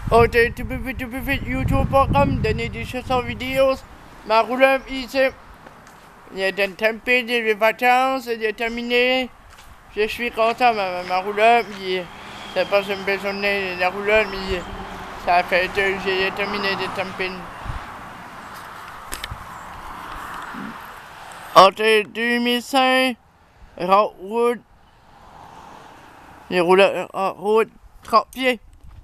Ok, tout peux vite, youtube.com, donner des chansons vidéos. Ma rouleuse ici. Il y a une tempête, des vacances, il est terminé. Je suis content, ma rouleuse. C'est pas une belle journée, la rouleuse, mais ça fait que j'ai terminé de tempête. Entre 2005, route, les rouleurs en route, 30 pieds.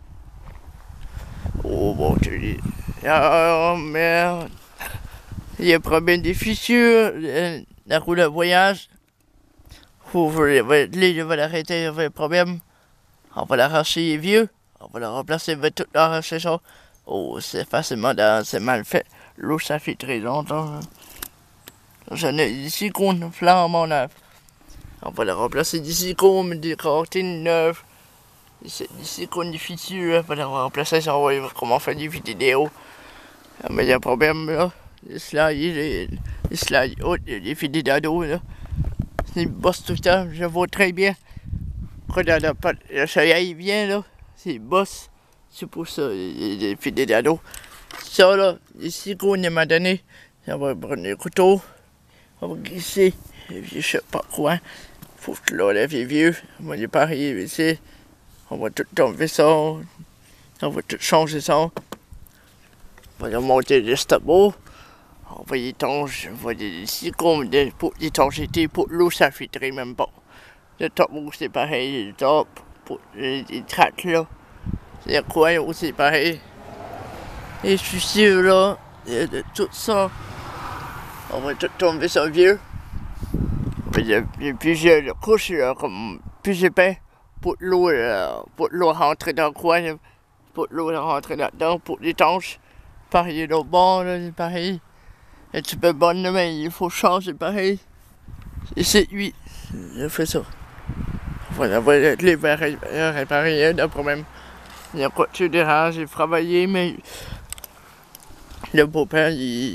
Oh bon Dieu. Oh merde. Il y a problème des fissures, la roue de voyage. Je vais l'arrêter, il y a problème. On va l'arracher, il est vieux. On va le remplacer, il va tout l'arracher ça. Oh, c'est facilement, c'est mal fait. L'eau, ça fait très longtemps. J'en ai des icônes flambant neuf. On va le remplacer des icônes, des cortines neuves. Des icônes, des fissures. On va le remplacer ça, on va voir comment faire des vidéos. Mais il y a un problème là. Les slides hautes, les filets d'ado là. C'est bosse tout le temps, je vois très bien. Quand le soleil vient là, c'est bosse. C'est pour ça, les filets d'ado. Ça là, les silicone m'a donné. On va prendre le couteau. On va glisser. Je sais pas quoi. Faut que je l'enlève les vieux. On va les parier ici. On va tout enlever ça. On va tout changer ça. On va monter le stabo. On va étancher, on va des silicone pour l'étanchéité, pour l'eau ça filtrait même pas. Le top c'est pareil, le top, pour les tracks là. Les coins aussi pareil. Et je suis sûr là, de tout ça, on va tout tomber ça vieux. Il y a plusieurs couches là, comme plus épais, pour l'eau rentrer dans le coin, pour l'eau rentrer là-dedans, pour l'étanche. Pareil l'autre bord, là, pareil. Un petit peu bonne, mais il faut changer pareil. Et c'est lui. Je fais ça. Voilà, les verres réparés, il y a problème. Il y a quoi tu dérange, j'ai travaillé, mais le beau-père,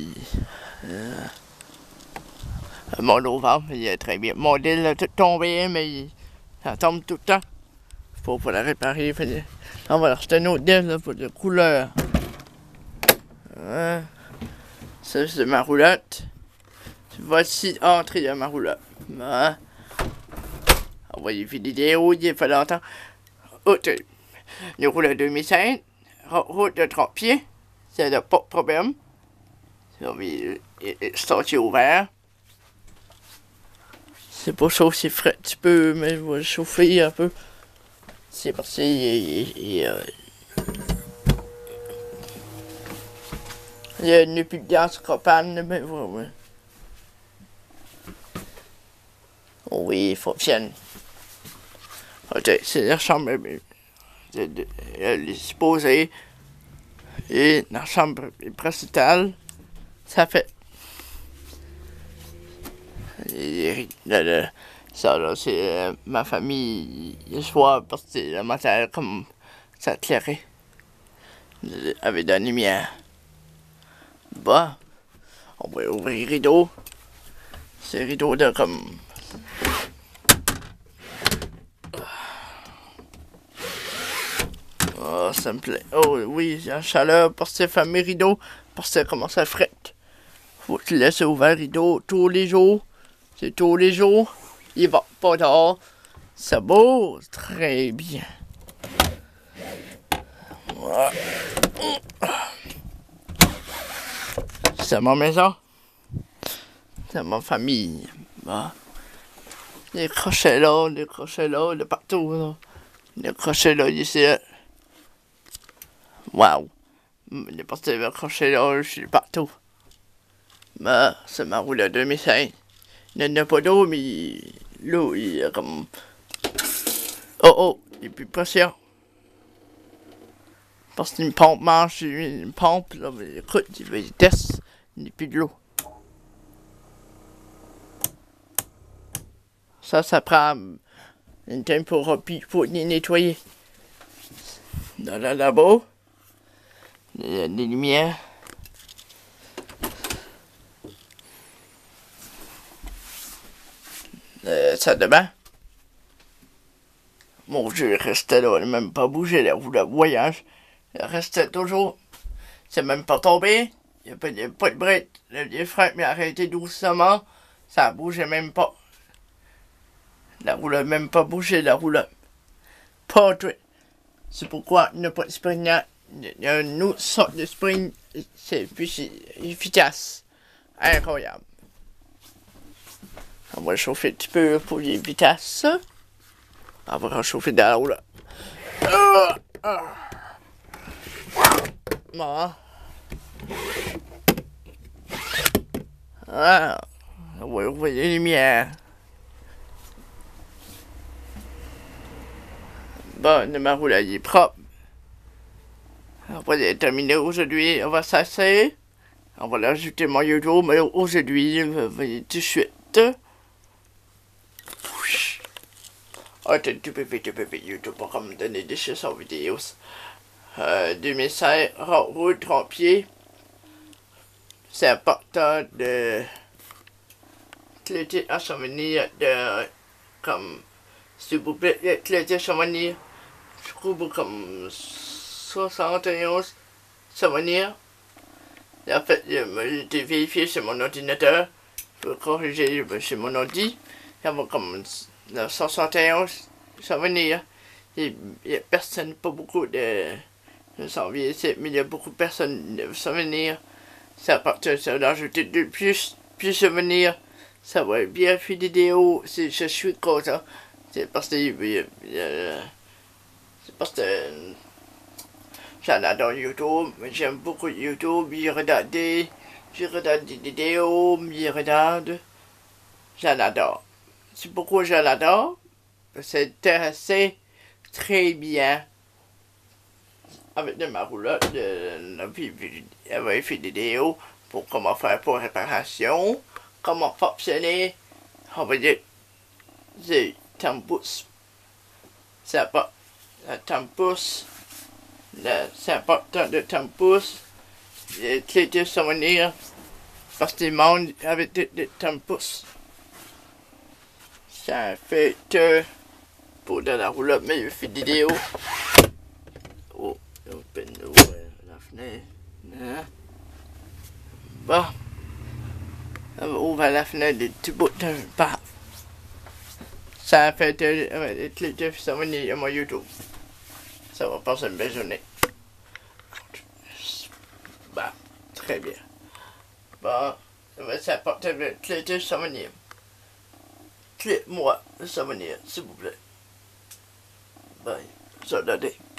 mon novembre, il est très bien. Mon deal a tout tombé, mais ça tombe tout le temps. Faut la réparer. On va acheter un autre deal pour la couleur. Hein? Ça, c'est ma roulotte. Voici entrer dans ma roulotte. Hein? On va y faire des vidéos, il fait longtemps. Ok. Le rouleau 2005, route de 30 pieds, c'est pas de problème. C'est ouvert. C'est pas chaud, c'est frais un petit peu, mais je vais le chauffer un peu. C'est parce qu'il y a une plus de gaz propane, mais ouais. Oh oui, il fonctionne. Ok, c'est la chambre. Elle est supposée. Et la chambre principale, ça fait. Ça là, c'est ma famille le soir parce que le matin comme ça éclairait avec de la lumière. Bah, on va ouvrir les rideaux. C'est rideaux de comme. Oh, ça me plaît. Oh oui, j'ai la chaleur parce que c'est fermé rideau, parce que ça commence à frette. Faut que tu laisses ouvert rideau tous les jours. C'est tous les jours. Il va pas dehors. Ça beau, très bien. Voilà. C'est ma maison. C'est ma famille. Bah. Les crochets là, de partout. Là. Les crochets là, ici. Waouh. N'importe quel crochet là, je suis partout. Bah, c'est ma roue de 2005. Il n'y en a pas d'eau, mais l'eau, il est comme. Oh, il est plus pression. Parce qu'une pompe marche, une pompe, là, mais écoute, il teste, il n'y a plus de l'eau. Ça prend un temps pour les nettoyer. Dans le labo, les lumières. Ça de bain. Mon Dieu, il restait là, il n'a même pas bougé, la roue de voyage. Il restait toujours. C'est même pas tombé. Il n'y a pas de bruit. Le frein m'a arrêté doucement. Ça bougeait même pas. La roue n'a même pas bougé, la roue. Pas tout. C'est pourquoi il n'y a pas de spring là. Il y a une autre sorte de spring. C'est plus efficace. Incroyable. On va chauffer un petit peu pour les vitesses. On va réchauffer dans la roue là. Bon. Ah. On va ouvrir les lumières. Bon, ma roue là, il est propre. On va terminer aujourd'hui. On va s'asseoir. On va l'ajouter mon YouTube, mais aujourd'hui, on va tout de suite. Attends, tu peux faire YouTube pour me donner des choses en vidéo. 2016, route 30 pieds. C'est important de cléter à souvenir de comme s'il vous plaît, cléter à souvenir. Je trouve comme 71 souvenirs. En fait, j'ai vérifié sur mon ordinateur. Je peux corriger sur mon ordi. Il y a comme 171 souvenirs. Il y a personne, pas beaucoup de janvier, mais il y a beaucoup de personnes de souvenirs. Ça appartient d'ajouter plus de souvenirs. Ça va être bien fait vidéo. Je suis content. C'est parce que j'adore YouTube. J'aime beaucoup YouTube. Je regarde des vidéos. J'adore. C'est pourquoi je l'adore. C'est intéressé très bien avec de ma roulotte. Elle va faire des vidéos pour comment faire pour réparation, comment fonctionner. On va dire, c'est tempus. C'est pas tempus. C'est important de tempus. Clé de souvenir. Parce que le monde avec des tempus. Ça fait pour dans la roulotte, mais je fais des vidéos. Oh, open la fenêtre. Hein? Bon. On va ouvrir la fenêtre de tout bout de paf. Ça fait des clés de souvenir à mon YouTube. Ça va passer une belle journée. Bah, très bien. Bon, ça porte une clé de souvenir. Clé-moi le souvenir, s'il vous plaît. Bye. Ça,